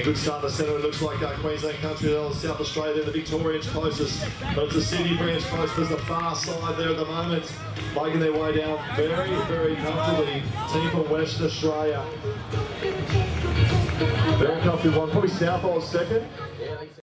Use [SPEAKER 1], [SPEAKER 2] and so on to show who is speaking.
[SPEAKER 1] Good start in the centre. It looks like Queensland Country, South Australia, the Victorians closest. But it's the City branch closest, the far side there at the moment. Making their way down very, very comfortably. Team from Western Australia. Very comfortable one. Probably Southall second.